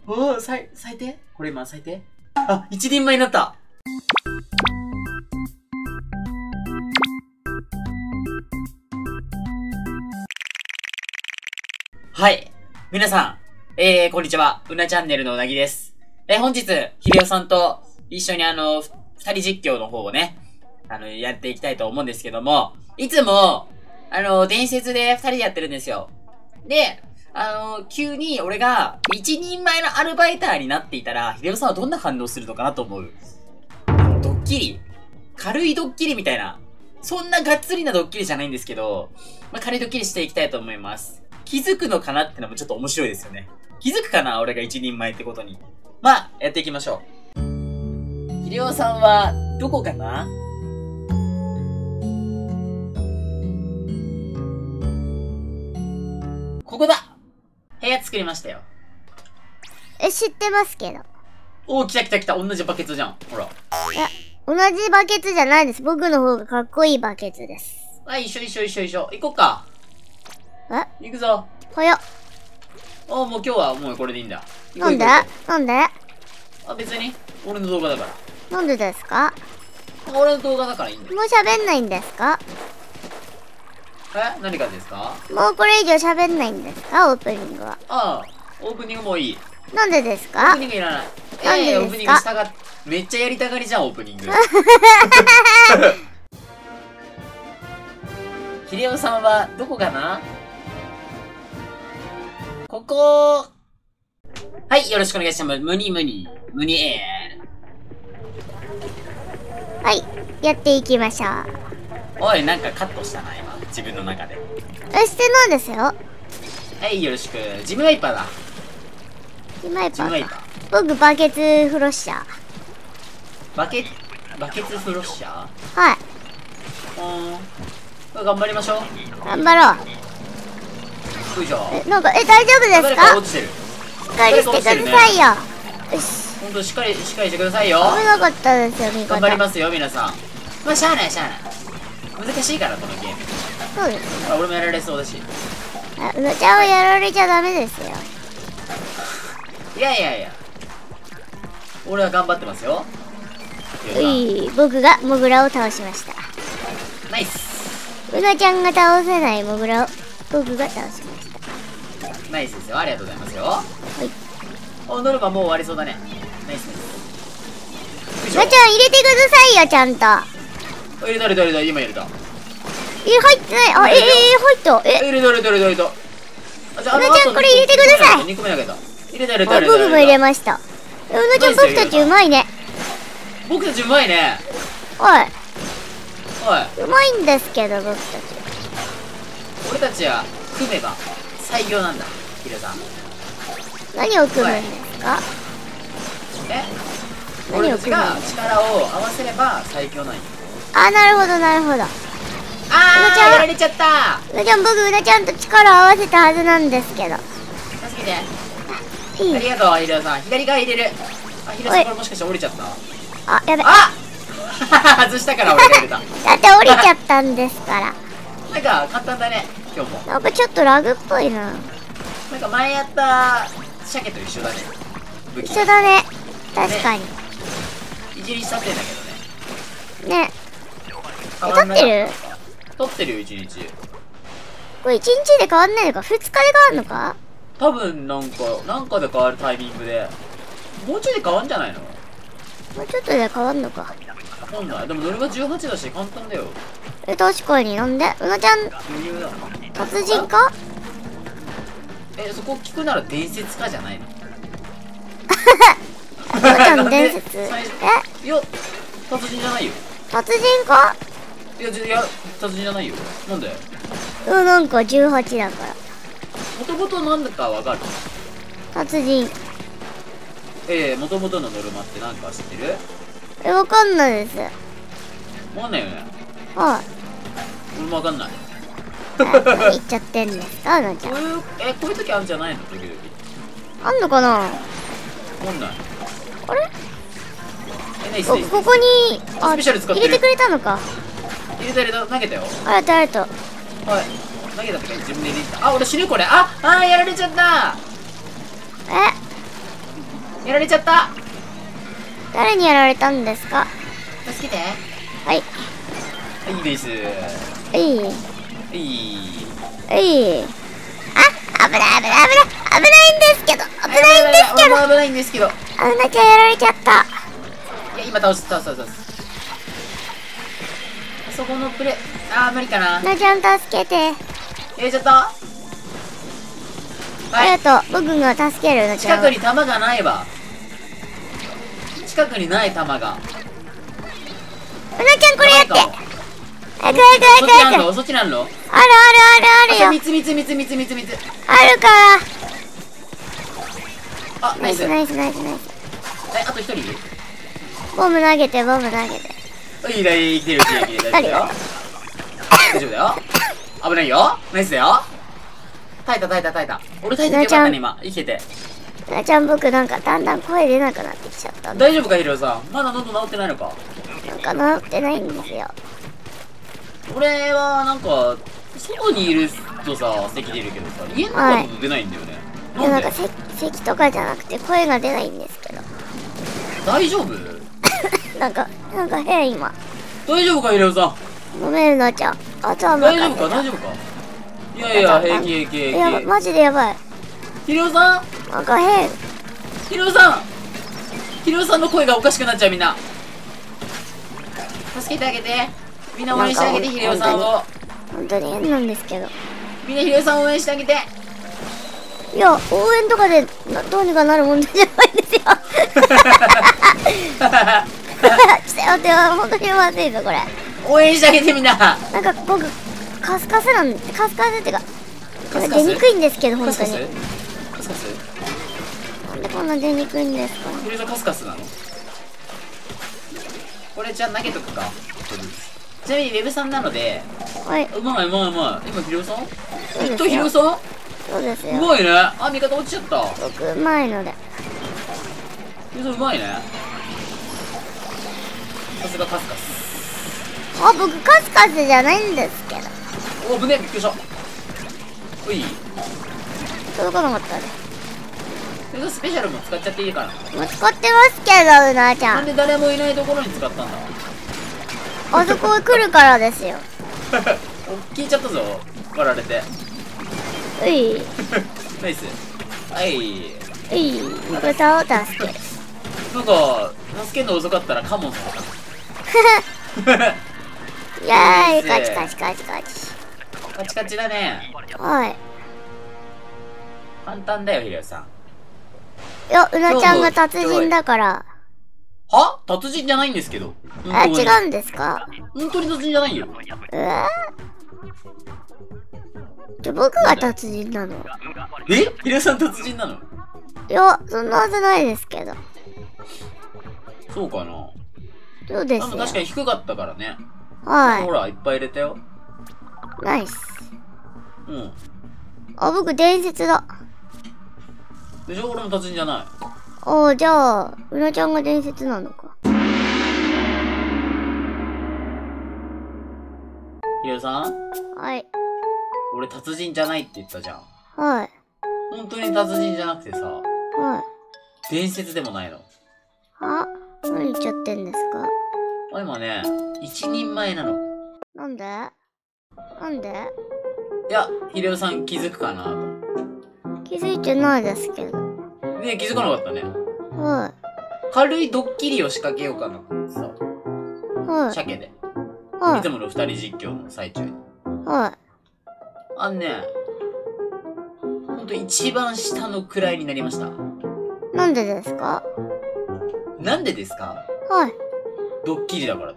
おお、最低これ今最低あ、一人前になった。はい。皆さん、こんにちは。うなチャンネルのうなぎです。本日、ひでおさんと一緒に二人実況の方をね、やっていきたいと思うんですけども、いつも、伝説で二人でやってるんですよ。で、急に俺が一人前のアルバイターになっていたら、ひでおさんはどんな反応するのかなと思う。ドッキリ。軽いドッキリみたいな。そんながっつりなドッキリじゃないんですけど、まあ、軽いドッキリしていきたいと思います。気づくのかなってのもちょっと面白いですよね。気づくかな俺が一人前ってことに。まあ、やっていきましょう。ひでおさんは、どこかな？ここだ！部屋作りましたよ。 知ってますけど。 おー、来た来た来た。同じバケツじゃん。ほら。 いや、同じバケツじゃないです。僕の方がかっこいいバケツです。 はい、一緒。行こっか。行くぞ。 早っ。 もう今日はもうこれでいいんだ。 なんで？ 別に。俺の動画だから。 なんでですか？ 俺の動画だからいいんだよ。 もう喋んないんですか？ 何がですか？ もうこれ以上喋んないんですか？オープニングは。 ああ、オープニングもういい。 なんでですオーか？ プニングいらない。 なんでですか？ オープニングしたが、めっちゃやりたがりじゃん、オープニング。ひでおさんはどこかな？ここ。はい、よろしくお願いします。ムニはい、やっていきましょう。 おい、なんかカットしたな、今。自分の中で。 してないですよ。 はい、よろしく。ジムワイパーだ。 ジムワイパー。僕、バケツフロッシャー。 バケツフロッシャー？ はい。 頑張りましょう。 頑張ろう。 よいしょ。 なんか、大丈夫ですか？ 誰か落ちてる。 しっかりしてくださいよ。よし。 ほんと、しっかりしてくださいよ。 危なかったですよ、味方。 頑張りますよ、皆さん。まあ、しゃあない。難しいから、このゲーム。 そうです。 俺もやられそうだし。 うなちゃんはやられちゃダメですよ。 いや。俺は頑張ってますよ。 僕がモグラを倒しました。 ナイス。 うなちゃんが倒せないモグラを僕が倒しました。 ナイスですよ。ありがとうございますよ。はい。ノルマもう終わりそうだね。ナイス。 うなちゃん入れてくださいよ、ちゃんと。 入れた。今入れた。 入ってない。入った。 入れた。 うなちゃんこれ入れてください。 2個目投げた。入れた。 僕も入れました。うなちゃん僕たちうまいね。 僕たちうまいね。 はいうまいんですけど、僕たち。 俺たちは組めば最強なんだ、ヒデさん。 何を組むんですか？ 俺たちが力を合わせれば最強なんよ。 なるほど。 やられちゃった。 うなちゃん、僕うなちゃんと力を合わせたはずなんですけど。 助けて。ありがとう、ヒデさん。左側入れる。ヒデさん、これもしかして降りちゃった？ やべ。 外したから俺が入れた。 だって降りちゃったんですから。 なんか簡単だね、今日も。 なんかちょっとラグっぽいな。 なんか前やった鮭と一緒だね。 一緒だね。確かに。 一日経ってんだけどね。 ね。撮ってる？ 撮ってるよ、一日。 これ1日で変わんないのか？ 2 日で変わんのか？ 多分なんかで変わるタイミングで。もうちょいで変わんじゃないの？ もうちょっとで変わんのか。 なんだ、でもノルマ18だし簡単だよ。 確かに。なんでうなちゃん達人か？ そこ聞くなら伝説かじゃないの？ うなちゃん伝説？ いや、達人じゃないよ。 達人か？ いや、達人じゃないよ。なんで？ なんか18だから。 もともとなんだかわかる？ 達人。 もともとのノルマってなんか知ってる？ わかんないです。 わかんないよね。 はい。 俺もわかんない。 何言っちゃってんですか、うなちゃん。 こういう時あるんじゃないの？時々。 あんのかな？ わかんない。 あれ？ここに、 スペシャル使ってる。 入れてくれたのか。 入れた、投げたよ。 ありがとう。 はい。投げたって自分で入れた。俺死ぬこれ。やられちゃった。 やられちゃった。 誰にやられたんですか？ 助けて。 はい。 いいです。 いい。 いい。 あ、危ないんですけど。 危ないんですけど。 うなちゃんやられちゃった。 いや、今倒す。あそこのプレ、無理かな。 うなちゃん助けて。 やれちゃった。 ありがとう。僕が助けるうなちゃん。 近くに弾がないわ。近くにない弾が。 うなちゃんこれやって。早く。 そっちなんの。 あるよ。 蜜。 あるから。 ナイス。 ナイス。 あと一人。 ボム投げて。 いいだ、生きてる。大丈夫だよ。危ないよ。ナイスだよ。耐えた。俺耐えててよかったね、今。生きてて。 うなちゃん僕なんかだんだん声出なくなってきちゃったんで。 大丈夫か、ヒロさん。まだ喉治ってないのか。 なんか治ってないんですよ。 俺はなんか外にいるとさ咳出るけどさ、家の中だと出ないんだよね。 いやなんか咳とかじゃなくて声が出ないんですけど。 大丈夫？ なんか変今。 大丈夫か、ヒロさん。 ごめんうなちゃん。あとは大丈夫か。いや平気。 いやマジでやばい。 ヒロさん。 なんか変。 ヒロさんの声がおかしくなっちゃう。みんな助けてあげて。みんな応援してあげて、ヒロさんを。 本当に変なんですけど。 みんなヒロさんを応援してあげて。 いや、応援とかでどうにかなる問題じゃないんですよ。ちょっと本当にまずいぞ、これ。 応援してあげて、みんな。 なんか僕、カスカスっていうか、出にくいんですけど、本当に。 カスカスなんでこんな出にくいんですか？ ヒロさんカスカスなの？これじゃあ投げとくか。ちなみにウェブさんなので、 はい。 うまい。今ヒロさん？ヒロさん？ そうですよ。 うまいね。味方落ちちゃった。 僕うまいので。 ヒロさんうまいね。さすがカスカス。 僕カスカスじゃないんですけど。 危ねえ、びっくりした。うい。 届かなかったね。 ヒロさんスペシャルも使っちゃっていいかな。 もう使ってますけど、うなちゃん。 なんで誰もいないところに使ったんだ。 あそこへ来るからですよ。 聞いちゃったぞ、割られて。 うい。 ナイス。はい。 豚を助ける。 なんか、助けるの遅かったらカモンされた。 いやーい、カチ。 カチカチだね。 はい。 簡単だよ、ヒロさん。 いや、うなちゃんが達人だから。 は？達人じゃないんですけど。 違うんですか？ 本当に達人じゃないよ。 僕が達人なの？ ヒロさん達人なの？ いや、そんなはずないですけど。 そうかな。 そうですよ。 確かに低かったからね。 はい。 ほら、いっぱい入れたよ。 ナイス。 うん。 僕伝説だ。 でしょ？俺も達人じゃない。 じゃあ、うなちゃんが伝説なのか。 ヒロさん？ はい。 俺達人じゃないって言ったじゃん。 はい。 本当に達人じゃなくてさ、 はい。 伝説でもないの。 何言っちゃってんですか？ 今ね、一人前なの。 なんで？ いや、ヒデオさん気づくかなと。 気づいてないですけど。 ねえ、気づかなかったね。 は軽いドッキリを仕掛けようかなってさ。 はい。 鮭で。 はいつもの二人実況の最中に。 はい。 ほんと一番下の位になりました。 なんでですか？ なんでですか？ はい。 ドッキリだから。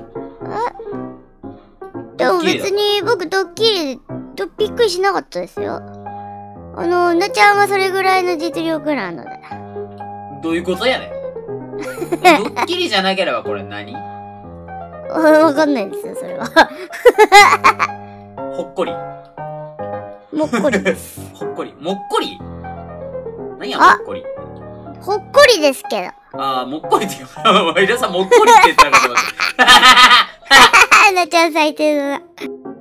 でも別に僕ドッキリでびっくりしなかったですよ。うなちゃんはそれぐらいの実力なので。 どういうことやねん。ドッキリじゃなければこれ何？ わかんないですよ、それは。 ほっこり。 もっこりです。 ほっこり。もっこり？何や、もっこり。 ほっこりですけど。 もっこりって言う。皆さんもっこりって言ったらかと思って。 うなちゃん最低だな。